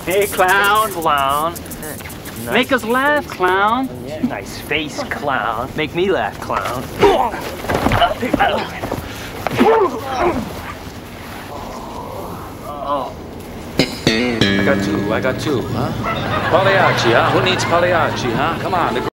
Hey, clown. Clown. Nice. Make us laugh, clown. Yeah. Nice face, clown. Make me laugh, clown. I got two, huh? Pagliacci, huh? Who needs Pagliacci, huh? Come on.